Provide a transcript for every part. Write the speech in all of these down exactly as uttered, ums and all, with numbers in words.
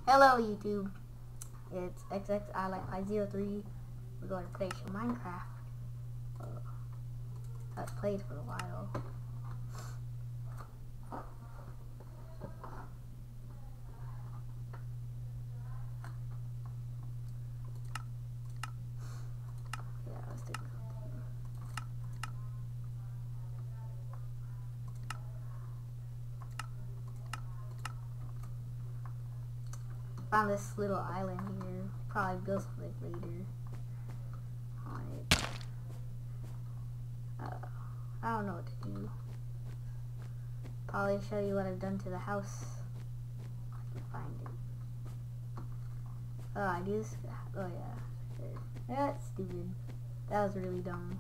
Hello YouTube, it's X X I like five zero three. We're going to play some Minecraft. Uh, I've played for a while. Yeah, let's do something. Found this little island here. Probably build something later on it. Uh, I don't know what to do. Probably show you what I've done to the house. I can find it. Oh, I do this. Oh yeah. That's stupid. That was really dumb.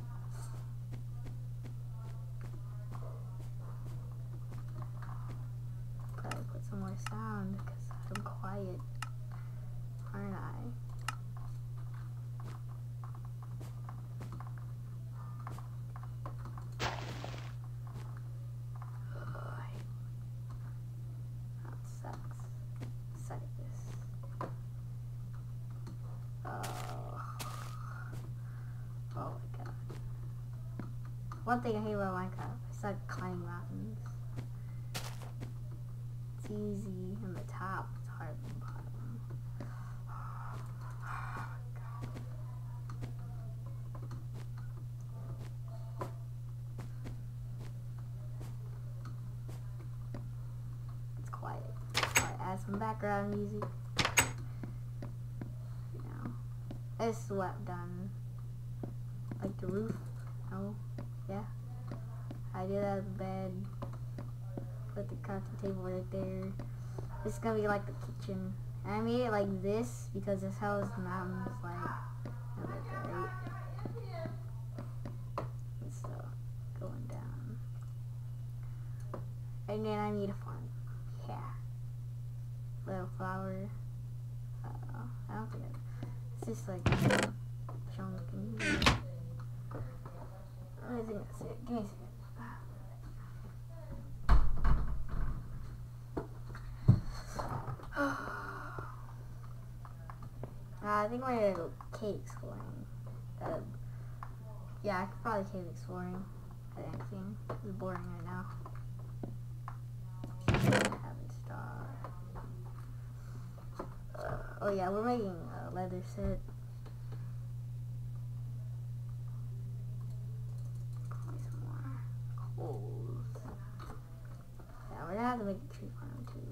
Probably put some more sound because I'm quiet, aren't I? That sucks. Suck at this. Oh. Oh my god. One thing I hate about Minecraft, I suck climbing mountains. It's easy on the top, it's hard on the bottom. It's quiet. Alright, add some background music. You know, this is what I've done. Like the roof. No? Yeah. I did that in bed. Put the crafting table right there. This is gonna be like the kitchen. And I made it like this because this how the mountains like right. And so going down. And then I made a farm. Yeah. Little flower. Uh I don't think it, it's just like chunk in here. I think that's it. Give me a second. Uh, I think we're gonna go cave exploring. Uh, yeah, I could probably cave exploring at anything. It's boring right now. Haven't started. Uh, oh yeah, we're making a leather set. Probably some more coals. Yeah, we're gonna have to make a tree farm too.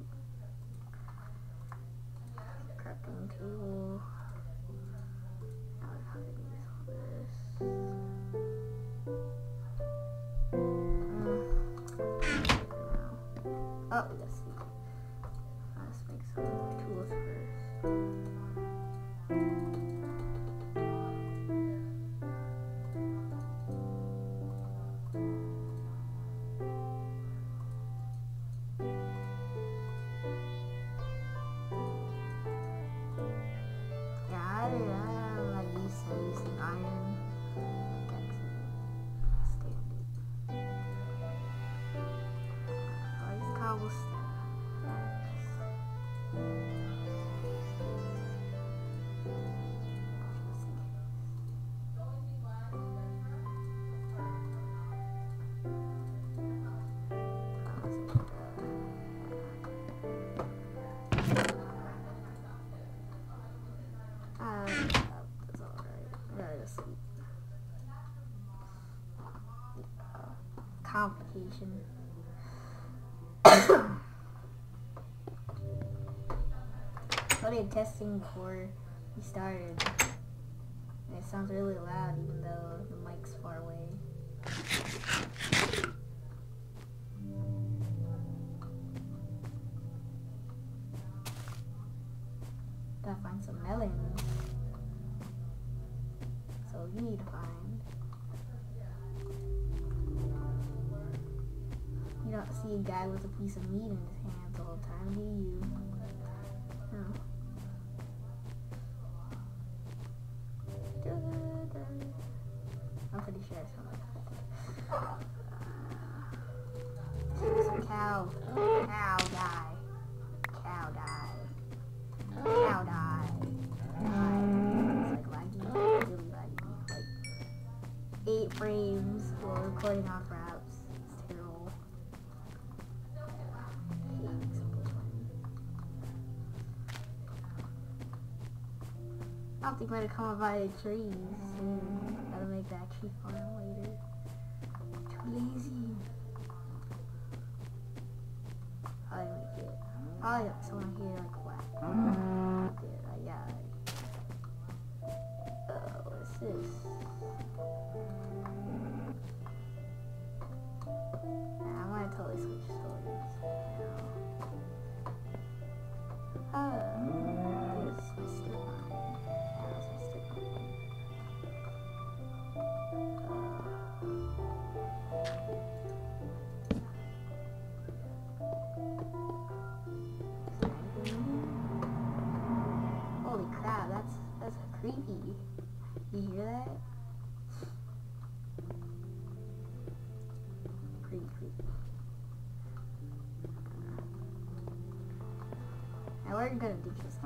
Crafting table. Oh, let's see. Let's make some tools first. Yeah, I, I'm like used to using iron. Complication. I did testing before we started. And it sounds really loud even though the mic's far away. Gotta find some melons. So you need to find. You don't see a guy with a piece of meat in his hands all the time, do you? No. I'm pretty sure it's something like that. Uh, some cow. Cow die. Cow die. I don't think I'm gonna come up by the trees soon. Gotta make that tree farm later. Too lazy. I'll make it. I'll get someone here like whack. Good, I got it. Oh, what's this? Nah, I'm gonna totally switch stories now. Oh, this is my stick on. Yeah, that's my stick on. Holy crap, that's that's creepy. You hear that? Pretty creepy. Now we're gonna do just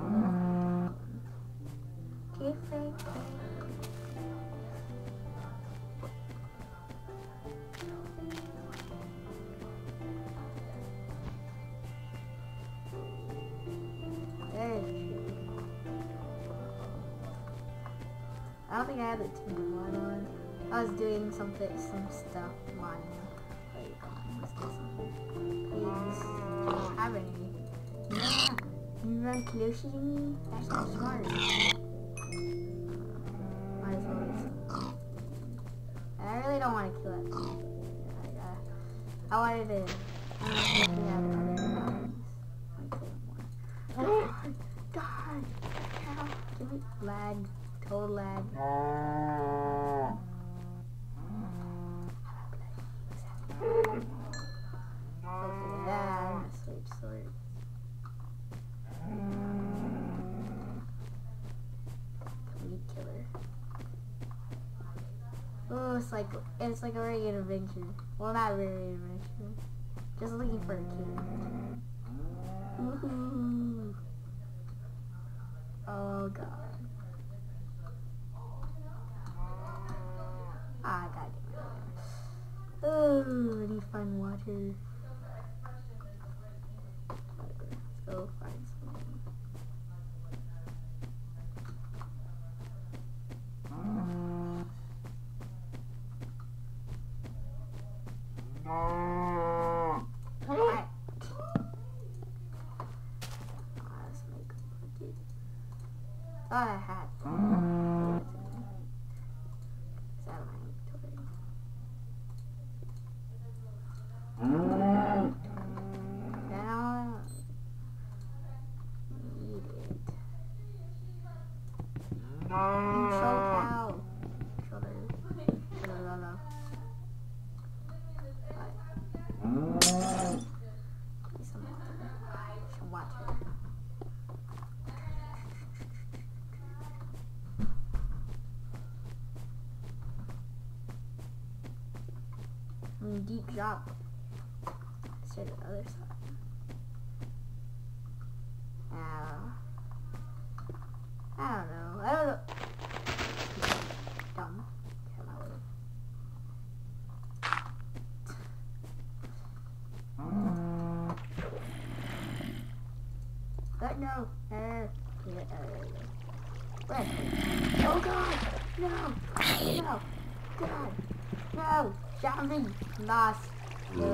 okay, Frank. I don't think I had the Tinder one on. I was doing some some stuff mining. Like, let's get some pages. I don't have any. Yeah, you run closer to me? That's not smart. Might as well get I really don't want to kill that thing. Like, uh, I wanted to. I don't know if we have other hobbies. Like, more. Die! Die! Cow! Give me lag. Total lag. Okay, yeah, I'm gonna switch swords. Complete killer. Oh, it's like it's like a regular adventure. Well, not really an adventure. Just looking for a kid. Woohoo! Oh god. Ah, I gotta get rid of that. Oh, I need to find water. Let's go find something. Alright. Let's make a bucket. Thought I had that. Deep drop. Let's try the other side. Now, I don't know. I don't know. Dumb. Get my way. But no. Uh, yeah, uh, where? Oh god! No! No! God! No! Zombie! Lost. No.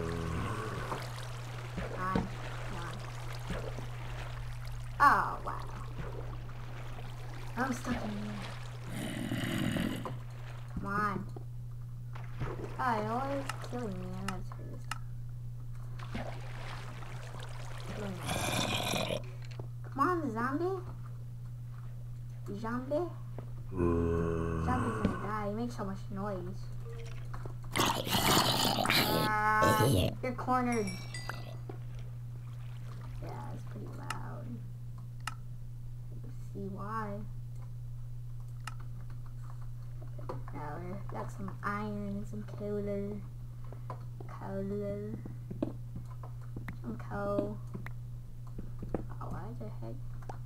Come on. Come on. Oh, wow. I'm stuck in here. Come on. Oh, you're always killing me. I'm not serious. Killing me. Come on, zombie. Zombie? Zombie's gonna die. He makes so much noise. Ah, you're cornered. Yeah, it's pretty loud. Let's see why. Now we got some iron and some coal. Coal. Some coal. Oh, why the heck?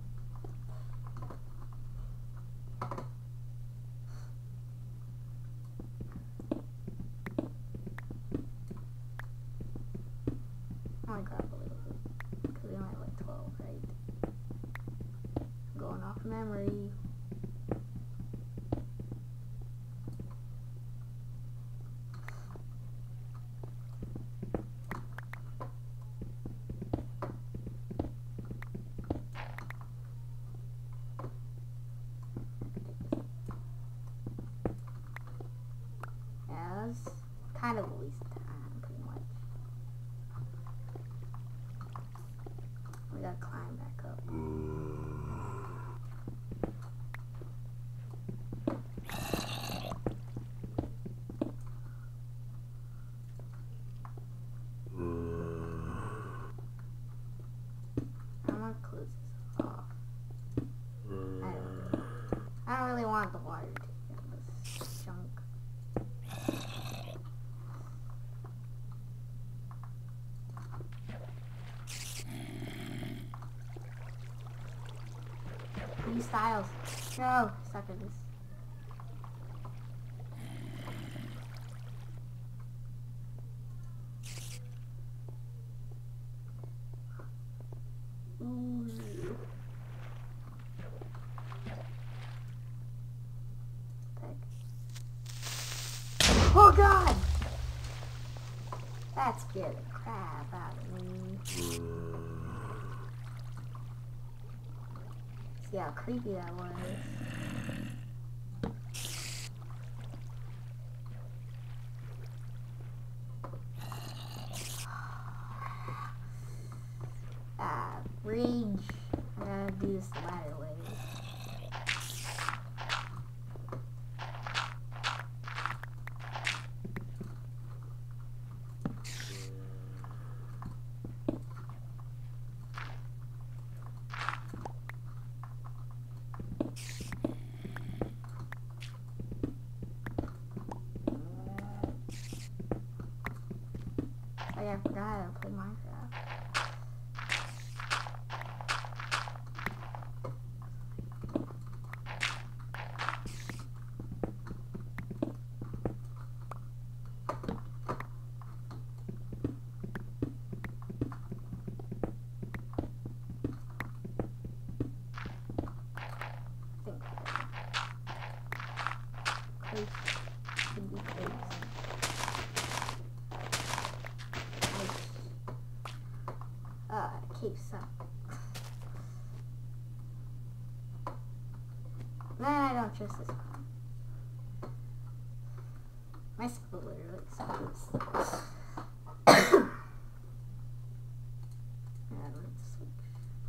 I might grab a little bit, because we only have like twelve, right? I'm going off memory. back up. I'm gonna close this off. I don't really, I don't really want the water to get this junk. New styles. No, suck at this. Ooh. Oh god! That scared the crap out of me. See how creepy that was. Ah, rage. I gotta do this the ladder way. Oh yeah, I forgot how to play Minecraft. I think close should be close. Uh, keeps up. Nah, I don't trust this one. My school literally sucks. Yeah, let's switch.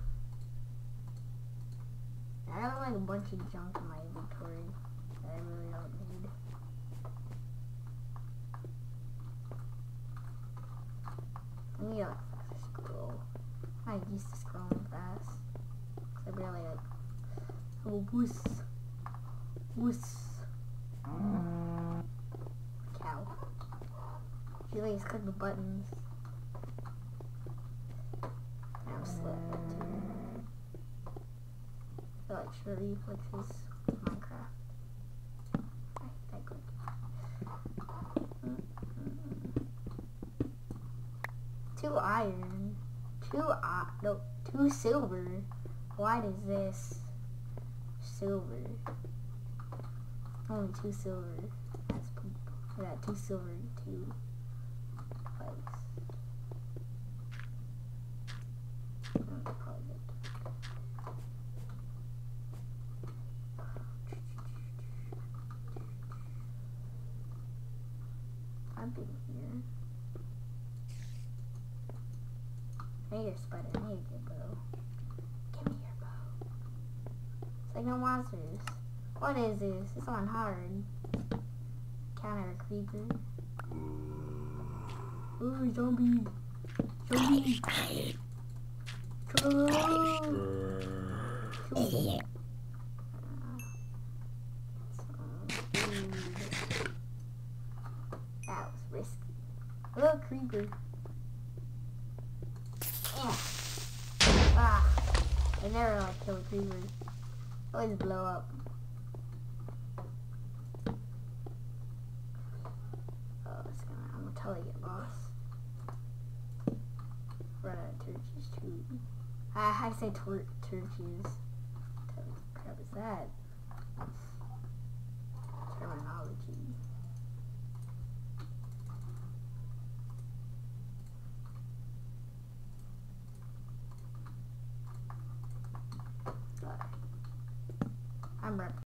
I have like a bunch of junk in my inventory that I really don't need. I need like a scroll. I'm used to scrolling fast. Cause I barely like oh wuss. Wuss. Cow. She likes click the buttons. I'm slipping too. I feel like short reflexes with Minecraft. I hate that click. Two iron. Two uh, no, two silver. Why does this silver? Only two silver. That's poop. I got two silver and two legs. Mm, probably good. I've been here. I need your spider. I need your bow. Give me your bow. It's like no monsters. What is this? It's on hard. Counter a creeper. Ooh, zombie. Zombie. Zombie. That was risky. Look, creeper. Yeah. Ah. I never like kill a creeper. Always blow up. Oh, it's gonna, I'm gonna totally get lost. Run out of torches too. I, I say tor torches.